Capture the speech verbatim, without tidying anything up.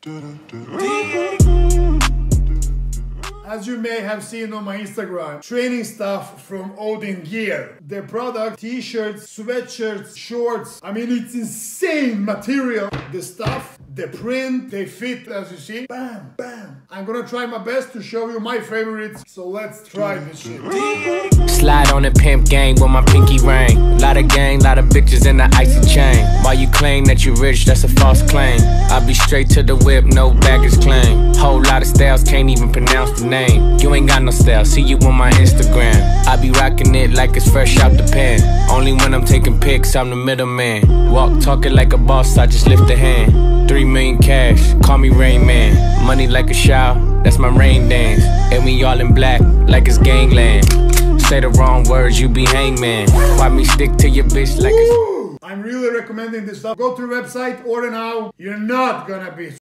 As you may have seen on my Instagram, training stuff from Odin Gear. Their product, t-shirts, sweatshirts, shorts. I mean, it's insane material. The stuff, the print, they fit as you see. Bam, bam. I'm gonna try my best to show you my favorites. So let's try this shit. Slide on the pimp gang with my pinky ring. Lot of gang, lot of bitches in the icy chain. While you claim that you rich, that's a false claim. I'll be straight to the whip, no baggage claim. Whole lot of styles, can't even pronounce the name. You ain't got no style, see you on my Instagram. I be rocking it like it's fresh out the pan. Only when I'm taking pics, I'm the middleman. Walk talking like a boss, I just lift a hand. Three million cash, call me Rain Man. Money like a shower, that's my rain dance. And we all in black, like it's gangland. Say the wrong words, you be hangman. Why me stick to your bitch like it's... I'm really recommending this stuff. Go to the website, order now. You're not gonna be